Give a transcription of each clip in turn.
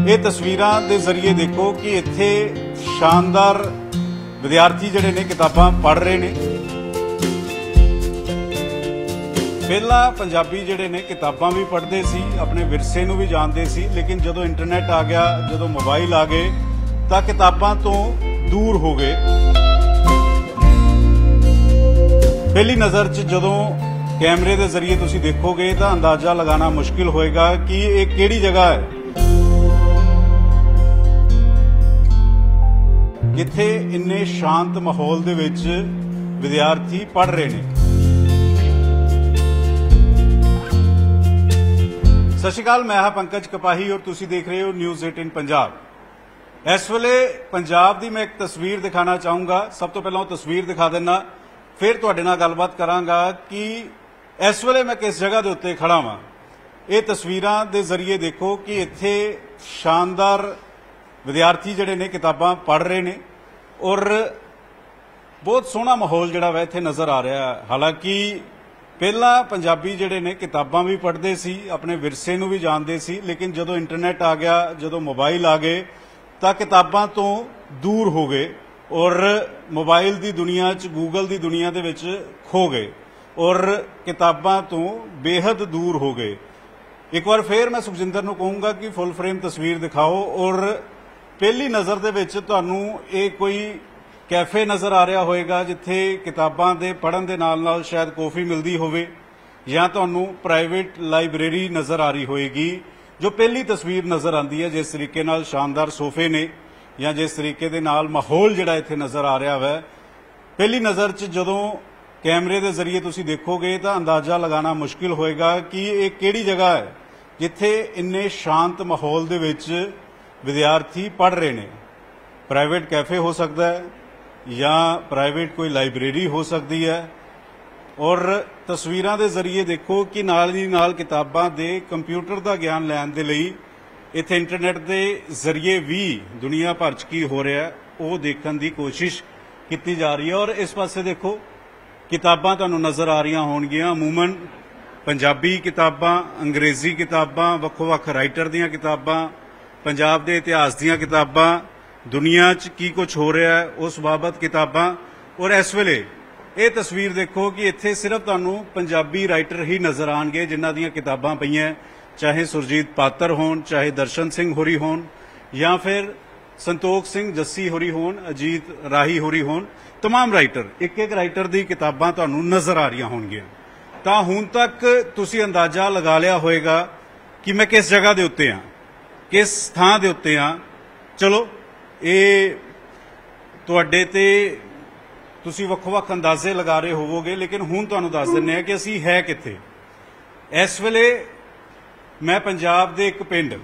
ਇਹ ਤਸਵੀਰਾਂ ਦੇ ਜ਼ਰੀਏ ਦੇਖੋ ਕਿ ਇੱਥੇ ਸ਼ਾਨਦਾਰ ਵਿਦਿਆਰਥੀ ਜਿਹੜੇ ਨੇ ਕਿਤਾਬਾਂ ਪੜ੍ਹ ਰਹੇ ਨੇ। ਪਹਿਲਾਂ ਪੰਜਾਬੀ ਜਿਹੜੇ ਨੇ ਕਿਤਾਬਾਂ ਵੀ ਪੜ੍ਹਦੇ ਸੀ, ਆਪਣੇ ਵਿਰਸੇ ਨੂੰ ਵੀ ਜਾਣਦੇ ਸੀ, ਲੇਕਿਨ ਜਦੋਂ ਇੰਟਰਨੈਟ ਆ ਗਿਆ, ਜਦੋਂ ਮੋਬਾਈਲ ਆ ਗਏ ਤਾਂ ਕਿਤਾਬਾਂ ਤੋਂ ਦੂਰ ਹੋ ਗਏ। ਪਹਿਲੀ ਨਜ਼ਰ 'ਚ ਜਦੋਂ ਕੈਮਰੇ ਦੇ ਜ਼ਰੀਏ ਤੁਸੀਂ ਦੇਖੋਗੇ ਤਾਂ ਅੰਦਾਜ਼ਾ ਲਗਾਉਣਾ ਮੁਸ਼ਕਿਲ ਹੋਏਗਾ ਕਿ ਇਹ ਕਿਹੜੀ ਜਗ੍ਹਾ ਹੈ ਜਿੱਥੇ ਇੰਨੇ ਸ਼ਾਂਤ ਮਾਹੌਲ ਦੇ ਵਿੱਚ ਵਿਦਿਆਰਥੀ ਪੜ੍ਹ ਰਹੇ ਨੇ। ਸਤਿ ਸ਼੍ਰੀ ਅਕਾਲ, ਮੈਂ ਹਾਂ ਪੰਕਜ ਕਪਾਹੀ ਔਰ ਤੁਸੀਂ ਦੇਖ ਰਹੇ ਹੋ ਨਿਊਜ਼ 18 ਪੰਜਾਬ। ਇਸ ਵੇਲੇ ਪੰਜਾਬ ਦੀ ਮੈਂ ਇੱਕ ਤਸਵੀਰ ਦਿਖਾਣਾ ਚਾਹੂੰਗਾ। ਸਭ ਤੋਂ ਪਹਿਲਾਂ ਉਹ ਤਸਵੀਰ ਦਿਖਾ ਦਿੰਨਾ, ਫਿਰ ਤੁਹਾਡੇ ਨਾਲ ਗੱਲਬਾਤ ਕਰਾਂਗਾ ਕਿ ਇਸ ਵੇਲੇ ਮੈਂ ਕਿਸ ਜਗ੍ਹਾ ਦੇ ਉੱਤੇ ਖੜਾ ਹਾਂ। ਇਹ ਤਸਵੀਰਾਂ ਦੇ ਜ਼ਰੀਏ ਦੇਖੋ ਕਿ ਇੱਥੇ ਸ਼ਾਨਦਾਰ ਵਿਦਿਆਰਥੀ ਜਿਹੜੇ ਨੇ ਕਿਤਾਬਾਂ ਪੜ੍ਹ ਰਹੇ ਨੇ ਔਰ ਬਹੁਤ ਸੋਹਣਾ ਮਾਹੌਲ ਜਿਹੜਾ ਵਾ ਇੱਥੇ ਨਜ਼ਰ ਆ ਰਿਹਾ ਹੈ। ਹਾਲਾਂਕਿ ਪਹਿਲਾਂ ਪੰਜਾਬੀ ਜਿਹੜੇ ਨੇ ਕਿਤਾਬਾਂ ਵੀ ਪੜ੍ਹਦੇ ਸੀ, ਆਪਣੇ ਵਿਰਸੇ ਨੂੰ ਵੀ ਜਾਣਦੇ ਸੀ, ਲੇਕਿਨ ਜਦੋਂ ਇੰਟਰਨੈਟ ਆ ਗਿਆ, ਜਦੋਂ ਮੋਬਾਈਲ ਆ ਗਏ ਤਾਂ ਕਿਤਾਬਾਂ ਤੋਂ ਦੂਰ ਹੋ ਗਏ ਔਰ ਮੋਬਾਈਲ ਦੀ ਦੁਨੀਆ 'ਚ, ਗੂਗਲ ਦੀ ਦੁਨੀਆ ਦੇ ਵਿੱਚ ਖੋ ਗਏ ਔਰ ਕਿਤਾਬਾਂ ਤੋਂ ਬੇਹੱਦ ਦੂਰ ਹੋ ਗਏ। ਇੱਕ ਵਾਰ ਫੇਰ ਮੈਂ ਸੁਖਜਿੰਦਰ ਨੂੰ ਕਹੂੰਗਾ ਕਿ ਫੁੱਲ ਫਰੇਮ ਤਸਵੀਰ ਦਿਖਾਓ ਔਰ ਪਹਿਲੀ ਨਜ਼ਰ ਦੇ ਵਿੱਚ ਤੁਹਾਨੂੰ ਇਹ ਕੋਈ ਕੈਫੇ ਨਜ਼ਰ ਆ ਰਿਹਾ ਹੋਵੇਗਾ ਜਿੱਥੇ ਕਿਤਾਬਾਂ ਦੇ ਪੜ੍ਹਨ ਦੇ ਨਾਲ-ਨਾਲ ਸ਼ਾਇਦ ਕੌਫੀ ਮਿਲਦੀ ਹੋਵੇ, ਜਾਂ ਤੁਹਾਨੂੰ ਪ੍ਰਾਈਵੇਟ ਲਾਇਬ੍ਰੇਰੀ ਨਜ਼ਰ ਆ ਰਹੀ ਹੋਏਗੀ। ਜੋ ਪਹਿਲੀ ਤਸਵੀਰ ਨਜ਼ਰ ਆਉਂਦੀ ਹੈ, ਜਿਸ ਤਰੀਕੇ ਨਾਲ ਸ਼ਾਨਦਾਰ ਸੋਫੇ ਨੇ ਜਾਂ ਜਿਸ ਤਰੀਕੇ ਦੇ ਨਾਲ ਮਾਹੌਲ ਜਿਹੜਾ ਇੱਥੇ ਨਜ਼ਰ ਆ ਰਿਹਾ ਹੈ, ਪਹਿਲੀ ਨਜ਼ਰ 'ਚ ਜਦੋਂ ਕੈਮਰੇ ਦੇ ਜ਼ਰੀਏ ਤੁਸੀਂ ਦੇਖੋਗੇ ਤਾਂ ਅੰਦਾਜ਼ਾ ਲਗਾਉਣਾ ਮੁਸ਼ਕਿਲ ਹੋਏਗਾ ਕਿ ਇਹ ਕਿਹੜੀ ਜਗ੍ਹਾ ਹੈ ਜਿੱਥੇ ਇੰਨੇ ਸ਼ਾਂਤ ਮਾਹੌਲ ਦੇ ਵਿੱਚ ਵਿਦਿਆਰਥੀ ਪੜ੍ਹ ਰਹੇ ਨੇ। ਪ੍ਰਾਈਵੇਟ ਕੈਫੇ ਹੋ ਸਕਦਾ ਹੈ ਜਾਂ ਪ੍ਰਾਈਵੇਟ ਕੋਈ ਲਾਇਬ੍ਰੇਰੀ ਹੋ ਸਕਦੀ ਹੈ। ਔਰ ਤਸਵੀਰਾਂ ਦੇ ਜ਼ਰੀਏ ਦੇਖੋ ਕਿ ਨਾਲ ਦੀ ਨਾਲ ਕਿਤਾਬਾਂ ਦੇ ਕੰਪਿਊਟਰ ਦਾ ਗਿਆਨ ਲੈਣ ਦੇ ਲਈ ਇੱਥੇ ਇੰਟਰਨੈਟ ਦੇ ਜ਼ਰੀਏ ਵੀ ਦੁਨੀਆ ਭਰ 'ਚ ਕੀ ਹੋ ਰਿਹਾ ਉਹ ਦੇਖਣ ਦੀ ਕੋਸ਼ਿਸ਼ ਕੀਤੀ ਜਾ ਰਹੀ ਹੈ। ਔਰ ਇਸ ਪਾਸੇ ਦੇਖੋ ਕਿਤਾਬਾਂ ਤੁਹਾਨੂੰ ਨਜ਼ਰ ਆ ਰਹੀਆਂ ਹੋਣਗੀਆਂ, ਅਮੂਮਨ ਪੰਜਾਬੀ ਕਿਤਾਬਾਂ, ਅੰਗਰੇਜ਼ੀ ਕਿਤਾਬਾਂ, ਵੱਖੋ-ਵੱਖ ਰਾਈਟਰ ਦੀਆਂ ਕਿਤਾਬਾਂ, ਪੰਜਾਬ ਦੇ ਇਤਿਹਾਸ ਦੀਆਂ ਕਿਤਾਬਾਂ, ਦੁਨੀਆ 'ਚ ਕੀ ਕੁਝ ਹੋ ਰਿਹਾ ਹੈ ਉਸ ਬਾਬਤ ਕਿਤਾਬਾਂ। ਔਰ ਇਸ ਵੇਲੇ ਇਹ ਤਸਵੀਰ ਦੇਖੋ ਕਿ ਇੱਥੇ ਸਿਰਫ ਤੁਹਾਨੂੰ ਪੰਜਾਬੀ ਰਾਈਟਰ ਹੀ ਨਜ਼ਰ ਆਉਣਗੇ ਜਿਨ੍ਹਾਂ ਦੀਆਂ ਕਿਤਾਬਾਂ ਪਈਆਂ, ਚਾਹੇ ਸੁਰਜੀਤ ਪਾਤਰ ਹੋਣ, ਚਾਹੇ ਦਰਸ਼ਨ ਸਿੰਘ ਹੋਰੀ ਹੋਣ, ਜਾਂ ਫਿਰ ਸੰਤੋਖ ਸਿੰਘ ਜੱਸੀ ਹੋਰੀ ਹੋਣ, ਅਜੀਤ ਰਾਹੀ ਹੋਰੀ ਹੋਣ, तमाम ਰਾਈਟਰ, ਇੱਕ ਰਾਈਟਰ ਦੀ ਕਿਤਾਬਾਂ ਤੁਹਾਨੂੰ ਨਜ਼ਰ ਆ ਰਹੀਆਂ ਹੋਣਗੀਆਂ। ਤਾਂ ਹੁਣ ਤੱਕ ਤੁਸੀਂ ਅੰਦਾਜ਼ਾ ਲਗਾ ਲਿਆ ਹੋਵੇਗਾ ਕਿ ਮੈਂ ਕਿਸ ਜਗ੍ਹਾ ਦੇ ਉੱਤੇ ਹਾਂ, ਕਿਸ ਥਾਂ ਦੇ ਉੱਤੇ ਹਾਂ। ਚਲੋ ਇਹ ਤੁਹਾਡੇ ਤੇ ਤੁਸੀਂ ਵੱਖ-ਵੱਖ ਅੰਦਾਜ਼ੇ ਲਗਾ ਰਹੇ ਹੋਵੋਗੇ, ਲੇਕਿਨ ਹੁਣ ਤੁਹਾਨੂੰ ਦੱਸ ਦਿੰਦੇ ਹਾਂ ਕਿ ਅਸੀਂ ਹੈ ਕਿੱਥੇ। ਇਸ ਵੇਲੇ ਮੈਂ ਪੰਜਾਬ ਦੇ ਇੱਕ ਪਿੰਡ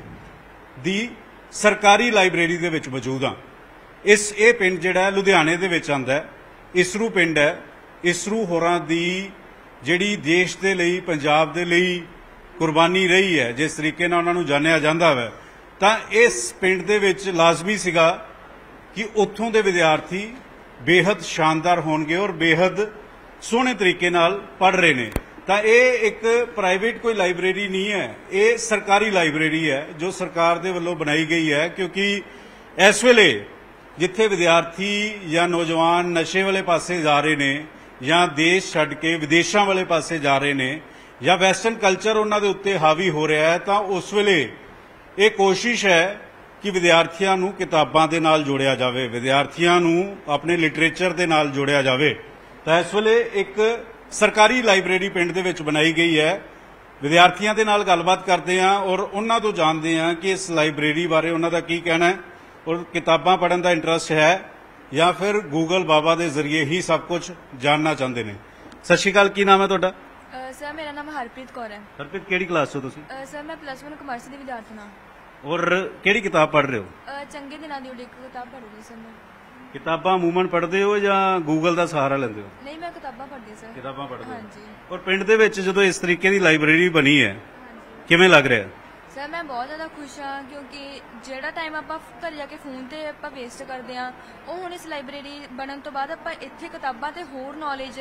ਦੀ ਸਰਕਾਰੀ ਲਾਇਬ੍ਰੇਰੀ ਦੇ ਵਿੱਚ ਮੌਜੂਦ ਹਾਂ। ਇਹ ਪਿੰਡ ਜਿਹੜਾ ਲੁਧਿਆਣੇ ਦੇ ਵਿੱਚ ਆਉਂਦਾ ਹੈ, ਇਸਰੂ ਪਿੰਡ ਹੈ। ਇਸਰੂ ਹੋਰਾਂ ਦੀ ਜਿਹੜੀ ਦੇਸ਼ ਦੇ ਲਈ, ਪੰਜਾਬ ਦੇ ਲਈ ਕੁਰਬਾਨੀ ਰਹੀ ਹੈ, ਜਿਸ ਤਰੀਕੇ ਨਾਲ ਉਹਨਾਂ ਨੂੰ ਜਾਣਿਆ ਜਾਂਦਾ ਹੈ, ਤਾਂ ਇਸ ਪਿੰਡ ਦੇ ਵਿੱਚ ਲਾਜ਼ਮੀ ਸੀਗਾ ਕਿ ਉੱਥੋਂ ਦੇ ਵਿਦਿਆਰਥੀ ਬੇਹੱਦ ਸ਼ਾਨਦਾਰ ਹੋਣਗੇ ਔਰ ਬੇਹੱਦ ਸੋਹਣੇ ਤਰੀਕੇ ਨਾਲ ਪੜ੍ਹ ਰਹੇ ਨੇ। ਤਾਂ ਇਹ ਇੱਕ ਪ੍ਰਾਈਵੇਟ ਕੋਈ ਲਾਇਬ੍ਰੇਰੀ ਨਹੀਂ ਹੈ, ਇਹ ਸਰਕਾਰੀ ਲਾਇਬ੍ਰੇਰੀ ਹੈ ਜੋ ਸਰਕਾਰ ਦੇ ਵੱਲੋਂ ਬਣਾਈ ਗਈ ਹੈ। ਕਿਉਂਕਿ ਇਸ ਵੇਲੇ ਜਿੱਥੇ ਵਿਦਿਆਰਥੀ ਜਾਂ ਨੌਜਵਾਨ ਨਸ਼ੇ ਵਾਲੇ ਪਾਸੇ ਜਾ ਰਹੇ ਨੇ, ਜਾਂ ਦੇਸ਼ ਛੱਡ ਕੇ ਵਿਦੇਸ਼ਾਂ ਵਾਲੇ ਪਾਸੇ ਜਾ ਰਹੇ ਨੇ, ਜਾਂ ਵੈਸਟਰਨ ਕਲਚਰ ਉਹਨਾਂ ਦੇ ਉੱਤੇ ਹਾਵੀ ਹੋ ਰਿਹਾ ਹੈ, ਤਾਂ ਉਸ ਵੇਲੇ ਇਹ ਕੋਸ਼ਿਸ਼ ਹੈ ਕਿ ਵਿਦਿਆਰਥੀਆਂ ਨੂੰ ਕਿਤਾਬਾਂ ਦੇ ਨਾਲ ਜੋੜਿਆ ਜਾਵੇ, ਵਿਦਿਆਰਥੀਆਂ ਨੂੰ ਆਪਣੇ ਲਿਟਰੇਚਰ ਦੇ ਨਾਲ ਜੋੜਿਆ ਜਾਵੇ। ਤਾਂ ਇਸ ਵੇਲੇ ਇੱਕ ਸਰਕਾਰੀ ਲਾਇਬ੍ਰੇਰੀ ਪਿੰਡ ਦੇ ਵਿੱਚ ਬਣਾਈ ਗਈ ਹੈ। ਵਿਦਿਆਰਥੀਆਂ ਦੇ ਨਾਲ ਗੱਲਬਾਤ ਕਰਦੇ ਹਾਂ ਔਰ ਉਹਨਾਂ ਤੋਂ ਜਾਣਦੇ ਹਾਂ ਕਿ ਇਸ ਲਾਇਬ੍ਰੇਰੀ ਬਾਰੇ ਉਹਨਾਂ ਦਾ ਕੀ ਕਹਿਣਾ ਹੈ ਔਰ ਕਿਤਾਬਾਂ ਪੜ੍ਹਨ ਦਾ ਇੰਟਰਸਟ ਹੈ ਜਾਂ ਫਿਰ ਗੂਗਲ ਬਾਬਾ ਦੇ ਜ਼ਰੀਏ ਹੀ ਸਭ ਕੁਝ ਜਾਣਨਾ ਚਾਹੁੰਦੇ ਨੇ। ਸਤਿ ਸ਼੍ਰੀ ਅਕਾਲ, ਕੀ ਨਾਮ ਹੈ ਤੁਹਾਡਾ? ਸਰ ਮੇਰਾ ਨਾਮ ਹਰਪ੍ਰੀਤ ਕੌਰ ਹੈ। ਹਰਪ੍ਰੀਤ, ਕਿਹੜੀ ਕਲਾਸ 'ਚੋਂ ਤੁਸੀਂ? ਸਰ ਮੈਂ +1 ਕਮਰਸ ਦੀ ਵਿਦਿਆਰਥਣ ਹਾਂ। ਔਰ ਕਿਹੜੀ ਕਿਤਾਬ ਪੜ੍ਹ ਰਹੇ ਹੋ? ਚੰਗੇ ਦਿਨਾਂ ਦੀ ਉਡੀਕ ਕਿਤਾਬ ਪੜ੍ਹ ਰਹੀ ਸਰ ਮੈਂ। ਕਿਤਾਬਾਂ ਅਮੂਮਨ ਪੜ੍ਹਦੇ ਹੋ ਜਾਂ ਗੂਗਲ ਦਾ ਸਹਾਰਾ ਲੈਂਦੇ ਹੋ? ਨਹੀਂ, ਮੈਂ ਕਿਤਾਬਾਂ ਪੜ੍ਹਦੀ ਸਰ। ਕਿਤਾਬਾਂ ਪੜ੍ਹਦੇ ਹੋ? ਹਾਂਜੀ। ਔਰ ਪਿੰਡ ਦੇ ਵਿੱਚ ਜਦੋਂ ਇਸ ਤਰੀਕੇ ਦੀ ਲਾਇਬ੍ਰੇਰੀ ਬਣੀ ਹੈ, ਕਿਵੇਂ ਲੱਗ ਰਿਹਾ? ਸਰ ਮੈਂ ਬਹੁਤ ਜ਼ਿਆਦਾ ਖੁਸ਼ ਹਾਂ ਕਿਉਂਕਿ ਜਿਹੜਾ ਟਾਈਮ ਆਪਾਂ ਘਰ ਜਾ ਕੇ ਫੋਨ ਤੇ ਆਪਾਂ ਵੇਸਟ ਕਰਦੇ ਹਾਂ, ਉਹ ਹੁਣ ਇਸ ਲਾਇਬ੍ਰੇਰੀ ਬਣਨ ਤੋਂ ਬਾਅਦ ਆਪਾਂ ਇੱਥੇ ਕਿਤਾਬਾਂ ਤੇ ਹੋਰ ਨੌਲੇਜ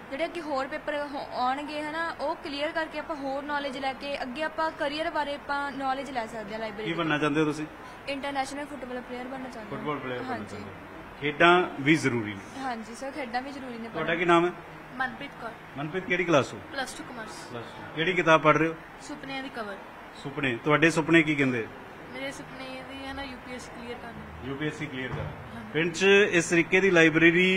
ਜਿਹੜੇ ਅੱਗੇ ਹੋਰ ਪੇਪਰ ਆਉਣਗੇ ਹਨਾ ਉਹ ਕਲੀਅਰ ਕਰਕੇ ਆਪਾਂ ਹੋਰ ਨੌਲੇਜ ਲੈ ਕੇ ਅੱਗੇ ਆਪਾਂ ਕਰੀਅਰ ਬਾਰੇ ਆਪਾਂ ਨੌਲੇਜ ਲੈ ਸਕਦੇ ਹਾਂ ਕੀ ਲਾਇਬ੍ਰੇਰੀ। ਬਣਨਾ ਚਾਹੁੰਦੇ ਹੋ ਤੁਸੀਂ? ਇੰਟਰਨੈਸ਼ਨਲ ਫੁੱਟਬਾਲ ਪਲੇਅਰ ਬਣਨਾ ਚਾਹੁੰਦੇ ਹਾਂ। ਫੁੱਟਬਾਲ ਪਲੇਅਰ ਹਾਂਜੀ ਖੇਡਾਂ ਵੀ ਜ਼ਰੂਰੀ ਨੇ। ਹਾਂਜੀ ਸਰ, ਖੇਡਾਂ ਵੀ ਜ਼ਰੂਰੀ ਨੇ। ਤੁਹਾਡਾ ਕੀ ਨਾਮ ਹੈ? ਮਨਪ੍ਰੀਤ ਕੌਰ, ਮਨਪ੍ਰੀਤ ਕਿਹੜੀ ਕਲਾਸ ਹੋ? +2 ਕਮਰਸ। ਕਿਹੜੀ ਕਿਤਾਬ ਪੜ੍ਹ ਰਹੇ ਹੋ? ਸੁਪਨਿਆਂ ਦੀ ਕਵਰ। ਸੁਪਨੇ, ਤੁਹਾਡੇ ਸੁਪਨੇ ਕੀ ਕਹਿੰਦੇ? ਮੇਰੇ ਸੁਪਨੇ ਇਹ ਹੈ ਨਾ UPSC ਕਲੀਅਰ ਕਰਨਾ। UPSC ਕਲੀਅਰ ਕਰ। ਪਿੰਡ 'ਚ ਇਸ ਤਰੀਕੇ ਦੀ ਲਾਇਬ੍ਰੇਰੀ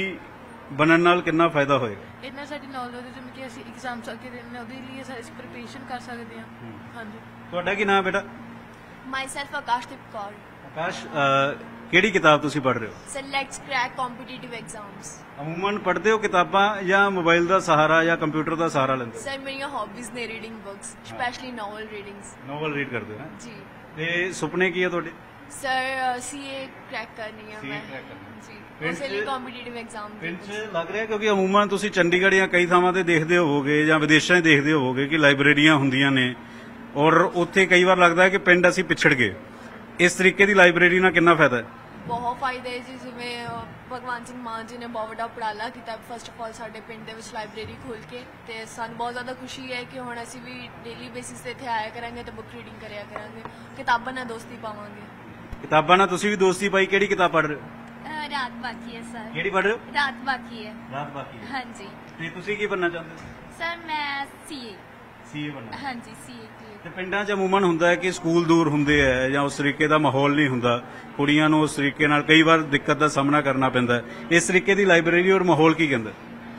ਬਣਨ ਨਾਲ ਕਿੰਨਾ ਫਾਇਦਾ ਹੋਏਗਾ? ਇਹਨਾਂ ਸਾਡੀ ਨੌਲੇਜ ਜਿਵੇਂ ਕਿ ਅਸੀਂ ਐਗਜ਼ਾਮਸ ਅੱਗੇ ਦੇਣੇ ਉਹਦੇ ਲਈ ਅਸੀਂ ਪ੍ਰੀਪਰੇਸ਼ਨ ਕਰ ਸਕਦੇ ਹਾਂ। ਹਾਂਜੀ। ਤੁਹਾਡਾ ਕੀ ਨਾਮ ਹੈ ਬੇਟਾ? Myself Akashdeep Kaur. ਆਕਾਸ਼, ਕਿਹੜੀ ਕਿਤਾਬ ਤੁਸੀਂ ਪੜ੍ਹ ਰਹੇ ਹੋ? So let's crack competitive exams. ਅਮੂਮਨ ਪੜ੍ਹਦੇ ਹੋ ਕਿਤਾਬਾਂ ਜਾਂ ਮੋਬਾਈਲ ਦਾ ਸਹਾਰਾ ਜਾਂ ਕੰਪਿਊਟਰ ਦਾ ਸਹਾਰਾ ਲੈਂਦੇ ਹੋ? Sir, ਮੇਰੀਆਂ hobbies ਨੇ reading books, especially novel readings. Novel read ਕਰਦੇ ਹੋ ਨਾ? ਜੀ। ਤੇ ਸੁਪਨੇ ਕੀ ਹੈ ਤੁਹਾਡੇ? Sir, CA crack ਕਰਨੀ ਹੈ CA ਮੈਂ। crack ਕਰਨੀ ਹੈ। ਜੀ। ਪਿੰਡ ਉਸੇ ਲਈ ਚ- competitive exam ਪਿੰਡ 'ਚ ਲੱਗ ਰਿਹਾ ਕਿਉਂਕਿ ਅਮੂਮਨ ਤੁਸੀਂ ਚੰਡੀਗੜ੍ਹ ਜਾਂ ਕਈ ਥਾਵਾਂ ਤੇ ਦੇਖਦੇ ਹੋਵੋਗੇ ਜਾਂ ਵਿਦੇਸ਼ਾਂ 'ਚ ਦੇਖਦੇ ਹੋਵੋਗੇ ਕਿ ਲਾਇਬ੍ਰੇਰੀਆਂ ਹੁੰਦੀਆਂ ਨੇ ਔਰ ਉੱਥੇ ਕਈ ਵਾਰ ਲੱਗਦਾ ਹੈ ਕਿ ਪਿੰਡ ਅਸੀਂ ਪਿਛੜ ਗਏ। ਇਸ ਤਰੀਕੇ ਦੀ ਲਾਇਬ੍ਰੇਰੀ ਨਾਲ ਕਿੰਨਾ ਫਾਇਦਾ ਹੈ? ਬਹੁਤ ਫਾਇਦੇ ਹੈ ਜੀ। ਜਿਵੇਂ ਭਗਵਾਨ ਸਿੰਘ ਮਾਨ ਜੀ ਨੇ ਬਹੁਤ ਵੱਡਾ ਉਪਰਾਲਾ ਕੀਤਾ ਫਸਟ ਆਫ ਆਲ ਸਾਡੇ ਪਿੰਡ ਦੇ ਵਿੱਚ ਲਾਇਬ੍ਰੇਰੀ ਖੋਲ੍ਹ ਕੇ, ਤੇ ਸਾਨੂੰ ਬਹੁਤ ਜ਼ਿਆਦਾ ਖੁਸ਼ੀ ਹੈ ਕਿ ਹੁਣ ਅਸੀਂ ਵੀ ਡੇਲੀ ਬੇਸਿਸ ਤੇ ਇੱਥੇ ਆਇਆ ਕਰਾਂਗੇ ਤੇ ਬੁੱਕ ਰੀਡਿੰਗ ਕਰਿਆ ਕਰਾਂਗੇ, ਕਿਤਾਬਾਂ ਨਾਲ ਦੋਸਤੀ ਪਾਵਾਂਗੇ। ਕਿਤਾਬਾਂ ਨਾਲ ਤੁਸੀਂ ਵੀ ਦੋਸਤੀ ਪਾਈ। ਕਿਹੜੀ ਕਿਤਾਬ ਪੜ੍ਹ ਰਹੇ ਹੋ? ਰਾਤ ਬਾਕੀ ਹੈ ਸਰ। ਕਿਹੜੀ ਪੜ੍ਹ ਰਹੇ ਹੋ? ਰਾਤ ਬਾਕੀ ਹੈ। ਰਾਤ ਬਾਕੀ। ਹਾਂਜੀ ਤੇ ਤੁਸੀਂ ਕੀ ਬਣਨਾ ਚਾਹੁੰਦੇ ਹੋ? ਸਰ ਮੈਂ CA। ਸੀਏ ਬਣਨਾ। ਹਾਂਜੀ CA ਕਲੀਅਰ। ਤੇ ਪਿੰਡਾਂ 'ਚ ਅਮੂਮਨ ਹੁੰਦਾ ਹੈ ਕਿ ਸਕੂਲ ਦੂਰ ਹੁੰਦੇ ਆ ਜਾਂ ਉਸ ਤਰੀਕੇ ਦਾ ਮਾਹੌਲ ਨਹੀਂ ਹੁੰਦਾ, ਕੁੜੀਆਂ ਨੂੰ ਉਸ ਤਰੀਕੇ ਨਾਲ ਕਈ ਵਾਰ ਦਿੱਕਤ ਦਾ ਸਾਹਮਣਾ ਕਰਨਾ ਪੈਂਦਾ ਹੈ। ਇਸ ਤਰੀਕੇ ਦੀ ਲਾਇਬ੍ਰੇਰੀ ਔਰ ਮਾਹੌਲ ਕੀ ਕਹਿੰਦਾ?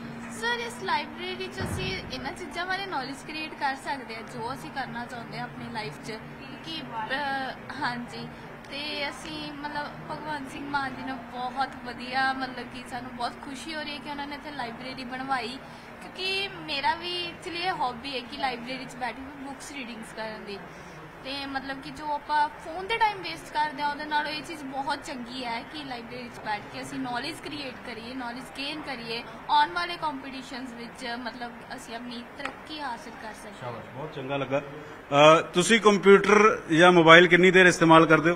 ਸਰ ਇਸ ਲਾਇਬ੍ਰੇਰੀ 'ਚ ਅਸੀਂ ਇਹਨਾਂ ਚੀਜ਼ਾਂ ਬਾਰੇ ਨੌਲੇਜ ਕ੍ਰੀਏਟ ਕਰ ਸਕਦੇ ਹਾਂ ਜੋ ਅਸੀਂ ਕਰਨਾ ਚਾਹੁੰਦੇ ਹਾਂ ਆਪਣੀ ਲਾਈਫ 'ਚ ਕਿ ਹਾਂਜੀ। ਤੇ ਅਸੀਂ ਮਤਲਬ ਭਗਵੰਤ ਸਿੰਘ ਮਾਨ ਜੀ ਨੇ ਬਹੁਤ ਵਧੀਆ ਮਤਲਬ ਕਿ ਸਾਨੂੰ ਬਹੁਤ ਖੁਸ਼ੀ ਹੋ ਰਹੀ ਹੈ ਕਿ ਉਹਨਾਂ ਨੇ ਇੱਥੇ ਲਾਇਬ੍ਰੇਰੀ ਬਣਵਾਈ, ਕਿਉਂਕਿ ਮੇਰਾ ਵੀ ਐਕਚੁਅਲੀ ਇਹ ਹੌਬੀ ਹੈ ਕਿ ਲਾਇਬ੍ਰੇਰੀ 'ਚ ਬੈਠ ਕੇ ਬੁੱਕਸ ਰੀਡਿੰਗਸ ਕਰਨ ਦੀ। ਤੇ ਮਤਲਬ ਕਿ ਜੋ ਆਪਾਂ ਫੋਨ ਦੇ ਟਾਈਮ ਵੇਸਟ ਕਰਦੇ ਹਾਂ ਉਹਦੇ ਨਾਲੋਂ ਇਹ ਚੀਜ਼ ਬਹੁਤ ਚੰਗੀ ਹੈ ਕਿ ਲਾਇਬ੍ਰੇਰੀ 'ਚ ਬੈਠ ਕੇ ਅਸੀਂ ਨੌਲੇਜ ਕ੍ਰੀਏਟ ਕਰੀਏ, ਨੌਲੇਜ ਗੇਨ ਕਰੀਏ, ਆਉਣ ਵਾਲੇ ਕੰਪੀਟੀਸ਼ਨਸ ਵਿੱਚ ਮਤਲਬ ਅਸੀਂ ਆਪਣੀ ਤਰੱਕੀ ਹਾਸਲ ਕਰ ਸਕੀਏ। ਬਹੁਤ ਚੰਗਾ ਲੱਗਾ। ਤੁਸੀਂ ਕੰਪਿਊਟਰ ਜਾਂ ਮੋਬਾਈਲ ਕਿੰਨੀ ਦੇਰ ਇਸਤੇਮਾਲ ਕਰਦੇ ਹੋ?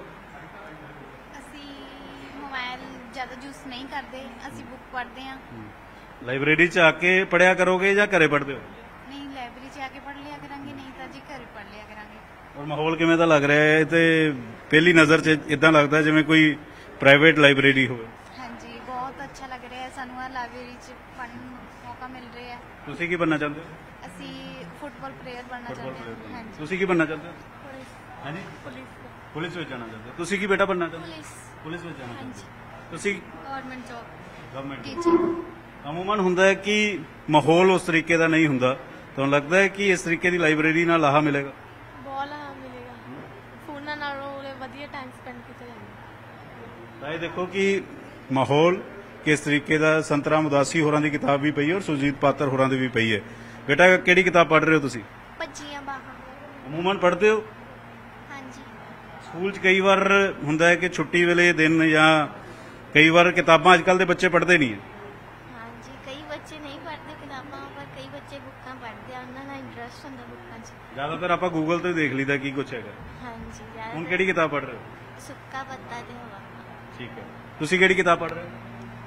ਅਸੀਂ ਮੋਬਾਈਲ ਜ਼ਿਆਦਾ ਯੂਜ਼ ਨਹੀਂ ਕਰਦੇ, ਅਸੀਂ ਬੁੱਕ ਪੜ੍ਹਦੇ ਹਾਂ। ਲਾਇਬ੍ਰੇਰੀ 'ਚ ਆ ਕੇ ਪੜ੍ਹਿਆ ਕਰੋਗੇ ਜਾਂ ਘਰੇ ਪੜ੍ਹਦੇ ਹੋ? ਨਹੀਂ ਲਾਇਬ੍ਰੇਰੀ 'ਚ ਆ ਕੇ ਪੜ੍ਹ ਲਿਆ ਕਰਾਂਗੇ, ਨਹੀਂ ਤਾਂ ਜੀ ਘਰੇ ਪੜ੍ਹ ਲਿਆ ਕਰਾਂਗੇ। ਔਰ ਮਾਹੌਲ ਕਿਵੇਂ ਦਾ ਲੱਗ ਰਿਹਾ ਹੈ? ਤੇ ਪਹਿਲੀ ਨਜ਼ਰ 'ਚ ਇਦਾਂ ਲੱਗਦਾ ਜਿਵੇਂ ਕੋਈ ਪ੍ਰਾਈਵੇਟ ਲਾਇਬ੍ਰੇਰੀ ਹੋਵੇ। ਹਾਂਜੀ ਬਹੁਤ ਅੱਛਾ ਲੱਗ ਰਿਹਾ ਹੈ ਸਾਨੂੰ ਆ ਲਾਇਬ੍ਰੇਰੀ 'ਚ ਪੜ੍ਹਨ ਨੂੰ ਮੌਕਾ ਮਿਲ ਰਿਹਾ ਹੈ। ਤੁਸੀਂ ਕੀ ਬਣਨਾ ਚਾਹੁੰਦੇ ਹੋ? ਅਸੀਂ ਫੁੱਟਬਾਲ ਪਲੇਅਰ ਬਣਨਾ ਚਾਹੁੰਦੇ ਹਾਂ। ਹਾਂਜੀ ਤੁਸੀਂ ਕੀ ਬਣਨਾ ਚਾਹੁੰਦੇ ਹੋ? ਪੁਲਿਸ। ਹਾਂਜੀ, ਪੁਲਿਸ। ਪੁਲਿਸ ਵਿੱਚ ਜਾਣਾ ਚਾਹੁੰਦੇ ਹੋ। ਤੁਸੀਂ ਕੀ ਬੇਟਾ ਬਣਨਾ ਚਾਹੁੰਦੇ ਹੋ? ਪੁਲਿਸ। ਪੁਲਿਸ ਵਿੱਚ ਜਾਣਾ ਚਾਹੁੰਦੇ ਹੋ। ਤੁਸੀਂ ਗਵਰਨਮੈਂਟ ਜੌਬ ਗਵਰਨਮੈਂਟ ਟੀਚਰ। ਅਮੂਮਨ ਹੁੰਦਾ ਹੈ ਕਿ ਮਾਹੌਲ ਉਸ ਤਰੀਕੇ ਦਾ ਨਹੀਂ ਹੁੰਦਾ, ਤੁਹਾਨੂੰ ਲੱਗਦਾ ਹੈ ਕਿ ਇਸ ਤਰੀਕੇ ਦੀ ਲਾਇਬ੍ਰੇਰੀ ਨਾਲ ਲਾਹਾ ਮਿਲੇਗਾ? ਬਹੁਤ ਲਾਭ ਮਿਲੇਗਾ। ਫੋਨਾਂ ਨਾਲੋਂ ਵਧੀਆ ਟਾਈਮ ਸਪੈਂਡ ਕੀਤਾ ਜਾਂਦਾ। ਤਾਂ ਇਹ ਦੇਖੋ ਕਿ ਮਾਹੌਲ ਕਿਸ ਤਰੀਕੇ ਦਾ। ਸੰਤਰਾਮ ਉਦਾਸੀ ਹੋਰਾਂ ਦੀ ਕਿਤਾਬ ਵੀ ਪਈ ਹੈ ਔਰ ਸੁਰਜੀਤ ਪਾਤਰ ਹੋਰਾਂ ਦੀ ਵੀ ਪਈ ਹੈ। ਬੇਟਾ ਕਿਹੜੀ ਕਿਤਾਬ ਪੜ੍ਹ ਰਹੇ ਹੋ ਤੁਸੀਂ? ਭੱਜੀਆਂ ਬਾਹਾਂ। ਅਮੂਮਨ ਪੜ੍ਹਦੇ ਹੋ? ਹਾਂਜੀ। ਸਕੂਲ 'ਚ ਕਈ ਵਾਰ ਹੁੰਦਾ ਹੈ ਕਿ ਛੁੱਟੀ ਵੇਲੇ ਦਿਨ ਜਾਂ ਕਈ ਵਾਰ ਕਿਤਾਬਾਂ ਅੱਜਕੱਲ ਦੇ ਬੱਚੇ ਪੜ੍ਹਦੇ ਨਹੀਂ ਹੈ। ਹਾਂਜੀ ਕਈ ਬੱਚੇ ਨਹੀਂ ਪੜ੍ਹਦੇ ਕਿਤਾਬਾਂ, ਪਰ ਕਈ ਬੱਚੇ ਬੁੱਕਾਂ ਪੜ੍ਹਦੇ ਆ, ਉਹਨਾਂ ਦਾ ਇੰਟਰਸਟ ਹੁੰਦਾ ਬੁੱਕਾਂ 'ਚ। ਜ਼ਿਆਦਾਤਰ ਆਪਾਂ ਗੂਗਲ ਤੇ ਦੇਖ ਲਈਦਾ ਕੀ ਕੁਛ ਹੈਗਾ। ਹਾਂਜੀ ਹੁਣ ਯਾਰ ਕਿਹੜੀ ਕਿਤਾਬ ਪੜ੍ਹ ਰਹੇ ਹੋ? ਸੁੱਕਾ ਪੱਤਾ ਤੇ ਹਵਾ। ਠੀਕ ਹੈ। ਤੁਸੀਂ ਕਿਹੜੀ ਕਿਤਾਬ ਪੜ੍ਹ ਰਹੇ ਹੋ?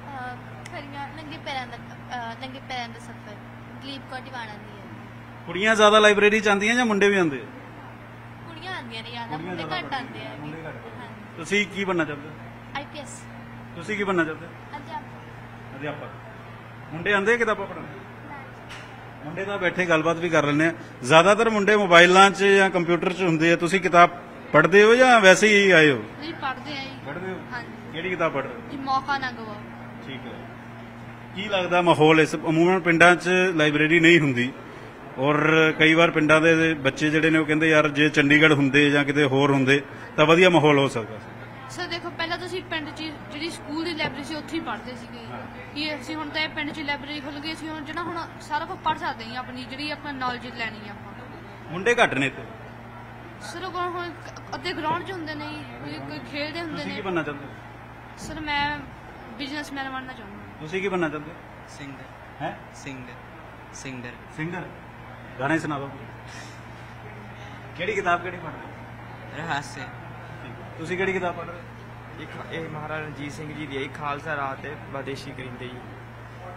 ਖਰੀਆਂ ਨੰਗੇ ਪੈਰਾਂ ਦਾ ਸਫ਼ਰ ਦਲੀਪ ਕੌਰ ਟਿਵਾਣਾ ਦੀ ਹੈ। ਕੁੜੀਆਂ ਜ਼ਿਆਦਾ ਲਾਇਬ੍ਰੇਰੀ 'ਚ ਆਉਂਦੀਆਂ ਜਾਂ ਮੁੰਡੇ ਵੀ ਆਉਂਦੇ? ਕੁੜੀਆਂ ਆਉਂਦੀਆਂ ਨੇ ਜ਼ਿਆਦਾ, ਕੁੜੀਆਂ ਮੁੰਡੇ ਜ਼ਿਆਦਾ ਘੱਟ ਆਉਂਦੇ ਆ। ਮੁੰਡੇ ਘੱਟ ਆਉਂਦੇ। ਹਾਂਜੀ। ਤੁਸੀਂ ਕੀ ਬਣਨਾ ਚਾਹੁੰਦੇ ਹੋ? IPS ਤੁਸੀਂ ਕੀ ਬਣਨਾ ਚਾਹੁੰਦੇ ਹੋ? ਅਧਿਆਪਕ। ਅਧਿਆਪਕ। ਮੁੰਡੇ ਆਉਂਦੇ ਕਿਤਾਬਾਂ ਪੜ੍ਹਨ? ਮੁੰਡੇ ਤਾਂ ਬੈਠੇ ਗੱਲਬਾਤ ਵੀ ਕਰ ਲੈਂਦੇ ਆ। ਜ਼ਿਆਦਾਤਰ ਮੁੰਡੇ ਮੋਬਾਈਲਾਂ 'ਚ ਜਾਂ ਕੰਪਿਊਟਰ 'ਚ ਹੁੰਦੇ ਆ। ਤੁਸੀਂ ਕਿਤਾਬ ਪੜ੍ਹਦੇ ਹੋ ਜਾਂ ਵੈਸੇ ਹੀ ਆਏ ਹੋ? ਨਹੀਂ ਪੜ੍ਹਦੇ ਆ ਜੀ। ਪੜ੍ਹਦੇ ਹੋ। ਹਾਂਜੀ। ਕਿਹੜੀ ਕਿਤਾਬ ਪੜ੍ਹ ਰਹੇ ਹੋ? ਜੀ ਮੌਕਾ ਨਾ ਗਵਾਓ। ਠੀਕ ਹੈ। ਕੀ ਲੱਗਦਾ ਮਾਹੌਲ ਇਸ ਅਮੂਮਨ ਪਿੰਡਾਂ 'ਚ ਲਾਇਬ੍ਰੇਰੀ ਨਹੀਂ ਹੁੰਦੀ ਔਰ ਕਈ ਵਾਰ ਪਿੰਡਾਂ ਦੇ ਬੱਚੇ ਜਿਹੜੇ ਨੇ ਉਹ ਕਹਿੰਦੇ ਯਾਰ ਜੇ ਚੰਡੀਗੜ੍ਹ ਹੁੰਦੇ ਜਾਂ ਕਿਤੇ ਹੋਰ ਹੁੰਦੇ ਤਾਂ ਵਧੀਆ ਮਾਹੌਲ ਹੋ ਸਕਦਾ ਸੀ। ਸਰ ਦੇਖੋ ਪਹਿਲਾਂ ਤੁਸੀਂ ਪਿੰਡ 'ਚ ਜਿਹੜੀ ਸਕੂਲ ਦੀ ਲਾਇਬ੍ਰੇਰੀ ਸੀ ਉੱਥੇ ਹੀ ਪੜ੍ਹਦੇ ਸੀਗੇ ਕਿ ਅਸੀਂ ਹੁਣ ਤਾਂ ਇਹ ਪਿੰਡ 'ਚ ਲਾਇਬ੍ਰੇਰੀ ਖੁੱਲ੍ਹ ਗਈ, ਅਸੀਂ ਹੁਣ ਜਿਹੜਾ ਹੁਣ ਸਾਰਾ ਕੁਝ ਪੜ੍ਹ ਸਕਦੇ ਹਾਂ ਆਪਣੀ ਜਿਹੜੀ ਆਪਾਂ ਨੌਲੇਜ ਲੈਣੀ ਆ ਆਪਾਂ। ਮੁੰਡੇ ਘੱਟ ਨੇ ਇੱਥੇ। ਸਰ ਹੁਣ ਅੱਧੇ ਗਰਾਊਂਡ 'ਚ ਹੁੰਦੇ ਨੇ, ਕੋਈ ਖੇਡਦੇ ਹੁੰਦੇ ਤੁਸੀਂ ਕੀ ਨੇ। ਬਣਨਾ ਚਾਹੁੰਦੇ ਹੋ? ਸਰ ਮੈਂ ਬਿਜ਼ਨਸਮੈਨ ਬਣਨਾ ਚਾਹੁੰਦਾ। ਤੁਸੀਂ ਕੀ ਬਣਨਾ ਚਾਹੁੰਦੇ ਹੋ? ਸਿੰਗਰ। ਹੈ ਸਿੰਗਰ। ਸਿੰਗਰ। ਗਾਣੇ ਸੁਣਾ ਦਿਓ। ਕਿਹੜੀ ਕਿਤਾਬ ਕਿਹੜੀ ਪੜ੍ਹ ਰਹੇ ਹੋ? ਰਹੱਸ। ਤੁਸੀਂ ਕਿਹੜੀ ਕਿਤਾਬ ਪੜ੍ਹ ਰਹੇ ਹੋ? ਇਹ ਮਹਾਰਾਜਾ ਰਣਜੀਤ ਸਿੰਘ ਜੀ ਦੀ ਹੈ, ਖਾਲਸਾ ਰਾਜ ਤੇ ਵਿਦੇਸ਼ੀ ਕਰਿੰਦੇ ਜੀ।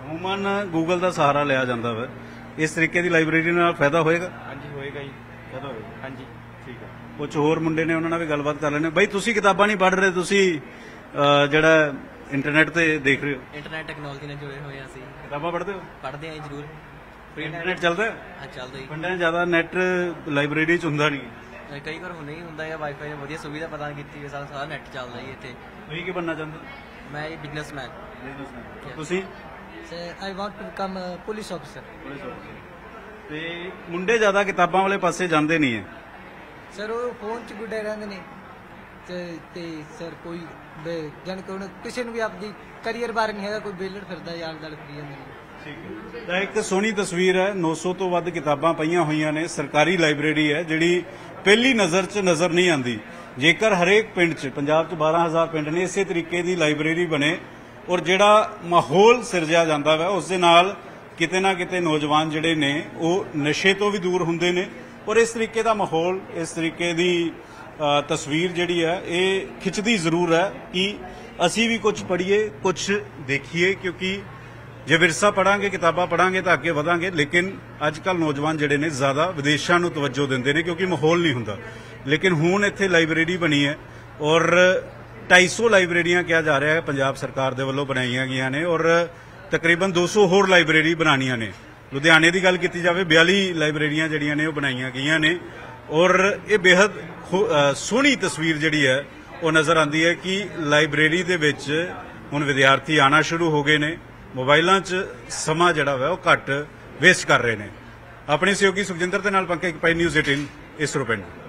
ਅਮੂਮਨ ਗੂਗਲ ਦਾ ਸਹਾਰਾ ਲਿਆ ਜਾਂਦਾ ਵਾ, ਇਸ ਤਰੀਕੇ ਦੀ ਲਾਇਬ੍ਰੇਰੀ ਨਾਲ ਫਾਇਦਾ ਹੋਏਗਾ? ਹਾਂਜੀ ਹੋਏਗਾ ਜੀ। ਫਾਇਦਾ ਹੋਏਗਾ। ਹਾਂਜੀ ਠੀਕ ਹੈ। ਕੁਝ ਹੋਰ ਮੁੰਡੇ ਨੇ, ਉਹਨਾਂ ਨਾਲ ਵੀ ਗੱਲਬਾਤ ਕਰ ਲੈਣੇ। ਬਾਈ ਤੁਸੀਂ ਕਿਤਾਬਾਂ ਨਹੀਂ ਪੜ੍ਹ ਰਹੇ, ਤੁਸੀਂ ਜਿਹੜਾ ਇੰਟਰਨੈਟ ਤੇ ਦੇਖ ਰਹੇ ਹੋ, ਇੰਟਰਨੈਟ ਟੈਕਨੋਲੋਜੀ ਨਾਲ ਜੁੜੇ ਹੋਏ ਹਾਂ ਅਸੀਂ। ਕਿਤਾਬਾਂ ਪੜ੍ਹਦੇ ਹੋ? ਪੜ੍ਹਦੇ ਹਾਂ ਜੀ ਜ਼ਰੂਰ। ਇੰਟਰਨੈਟ ਚੱਲਦਾ ਹੈ? ਹਾਂ ਚੱਲਦਾ ਜੀ। ਪਿੰਡਾਂ 'ਚ ਜ਼ਿਆਦਾ ਨੈਟ ਲਾਇਬ੍ਰੇਰੀ 'ਚ ਹੁੰਦਾ ਨਹੀਂ। ਕਈ ਵਾਰ ਹੁਣ ਨਹੀਂ ਹੁੰਦਾ ਜਾਂ ਵਾਈਫਾਈ ਦੀ ਵਧੀਆ ਸੁਵਿਧਾ ਪ੍ਰਦਾਨ ਕੀਤੀ ਹੋਈ, ਸਾਰਾ ਨੈਟ ਚੱਲਦਾ ਜੀ ਇੱਥੇ। ਤੁਸੀਂ ਕੀ ਬਣਨਾ ਚਾਹੁੰਦੇ? ਮੈਂ ਜੀ ਬਿਜ਼ਨਸਮੈਨ। ਤੁਸੀਂ? I want to become a police officer. ਤੇ ਮੁੰਡੇ ਜ਼ਿਆਦਾ ਕਿਤਾਬਾਂ ਵਾਲੇ ਪਾਸੇ ਜਾਂਦੇ ਨਹੀਂ ਹੈ। ਸਰ ਉਹ ਫੋਨ 'ਚ ਗੁੱਡੇ ਰਹਿੰਦੇ ਨੇ ਤੇ ਸਰ ਕੋਈ ਜਾਣੀ ਕਿ ਹੁਣ ਕਿਸੇ ਨੂੰ ਵੀ ਆਪਦੀ ਕਰੀਅਰ ਬਾਰੇ ਨਹੀਂ ਹੈਗਾ, ਕੋਈ ਬੇਲੜ ਫਿਰਦਾ ਯਾਰ ਦਲ ਫਰੀ ਜਾਂਦੇ ਨੇ। ਤਾਂ ਇੱਕ ਸੋਹਣੀ ਤਸਵੀਰ ਹੈ, 900 ਤੋਂ ਵੱਧ ਕਿਤਾਬਾਂ ਪਈਆਂ ਹੋਈਆਂ ਨੇ। ਸਰਕਾਰੀ ਲਾਇਬ੍ਰੇਰੀ ਹੈ ਜਿਹੜੀ ਪਹਿਲੀ ਨਜ਼ਰ 'ਚ ਨਜ਼ਰ ਨਹੀਂ ਆਉਂਦੀ। ਜੇਕਰ ਹਰੇਕ ਪਿੰਡ 'ਚ, ਪੰਜਾਬ 'ਚ 12,000 ਪਿੰਡ ਨੇ, ਇਸੇ ਤਰੀਕੇ ਦੀ ਲਾਇਬ੍ਰੇਰੀ ਬਣੇ ਔਰ ਜਿਹੜਾ ਮਾਹੌਲ ਸਿਰਜਿਆ ਜਾਂਦਾ ਵਾ ਉਸ ਦੇ ਨਾਲ ਕਿਤੇ ਨਾ ਕਿਤੇ ਨੌਜਵਾਨ ਜਿਹੜੇ ਨੇ ਉਹ ਨਸ਼ੇ ਤੋਂ ਵੀ ਦੂਰ ਹੁੰਦੇ ਨੇ ਔਰ ਇਸ ਤਰੀਕੇ ਦਾ ਮਾਹੌਲ, ਇਸ ਤਰੀਕੇ ਦੀ ਤਸਵੀਰ ਜਿਹੜੀ ਹੈ ਇਹ ਖਿੱਚਦੀ ਜ਼ਰੂਰ ਹੈ ਕਿ ਅਸੀਂ ਵੀ ਕੁਝ ਪੜ੍ਹੀਏ, ਕੁਝ ਦੇਖੀਏ, ਕਿਉਂਕਿ ਜੇ ਵਿਰਸਾ ਪੜਾਂਗੇ, ਕਿਤਾਬਾਂ ਪੜਾਂਗੇ ਤਾਂ ਅੱਗੇ ਵਧਾਂਗੇ। ਲੇਕਿਨ ਅੱਜ ਕੱਲ੍ਹ ਨੌਜਵਾਨ ਜਿਹੜੇ ਨੇ ਜ਼ਿਆਦਾ ਵਿਦੇਸ਼ਾਂ ਨੂੰ ਤਵੱਜੋ ਦਿੰਦੇ ਨੇ ਕਿਉਂਕਿ ਮਾਹੌਲ ਨਹੀਂ ਹੁੰਦਾ। ਲੇਕਿਨ ਹੁਣ ਇੱਥੇ ਲਾਇਬ੍ਰੇਰੀ ਬਣੀ ਹੈ ਔਰ 250 ਲਾਇਬ੍ਰੇਰੀਆਂ ਕਿਹਾ ਜਾ ਰਿਹਾ ਹੈ ਪੰਜਾਬ ਸਰਕਾਰ ਦੇ ਵੱਲੋਂ ਬਣਾਈਆਂ ਗਈਆਂ ਨੇ ਔਰ ਤਕਰੀਬਨ 200 ਹੋਰ ਲਾਇਬ੍ਰੇਰੀ ਬਣਾਉਣੀਆਂ ਨੇ। ਲੁਧਿਆਣੇ ਦੀ ਗੱਲ ਕੀਤੀ ਜਾਵੇ 42 ਲਾਇਬ੍ਰੇਰੀਆਂ ਜਿਹੜੀਆਂ ਨੇ ਉਹ ਬਣਾਈਆਂ ਗਈਆਂ ਨੇ ਔਰ ਇਹ ਬੇहद ਸੋਹਣੀ ਤਸਵੀਰ ਜਿਹੜੀ ਹੈ ਉਹ ਨਜ਼ਰ ਆਉਂਦੀ ਹੈ ਕਿ ਲਾਇਬ੍ਰੇਰੀ ਦੇ ਵਿੱਚ ਹੁਣ ਵਿਦਿਆਰਥੀ ਆਉਣਾ ਸ਼ੁਰੂ ਹੋ ਗਏ ਨੇ, ਮੋਬਾਈਲਾਂ 'ਚ ਸਮਾਂ ਜਿਹੜਾ ਵਾ ਉਹ ਘੱਟ ਵੇਸਟ ਕਰ ਰਹੇ ਨੇ। ਆਪਣੇ ਸਹਿਯੋਗੀ ਸੁਖਜਿੰਦਰ ਦੇ ਨਾਲ ਪੰਕਜ ਪਾਈ, ਨਿਊਜ਼ 18 ਇਸਰੋ ਪਿੰਡ।